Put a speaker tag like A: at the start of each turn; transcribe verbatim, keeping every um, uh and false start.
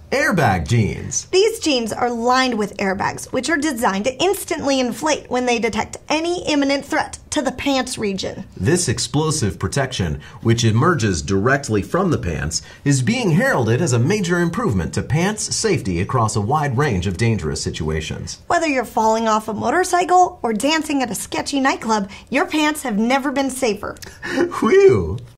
A: Airbag jeans.
B: These jeans are lined with airbags, which are designed to instantly inflate when they detect any imminent threat to the pants region.
A: This explosive protection, which emerges directly from the pants, is being heralded as a major improvement to pants safety across a wide range of dangerous situations.
B: Whether you're falling off a motorcycle or dancing at a sketchy nightclub, your pants have never been safer.
A: Whew!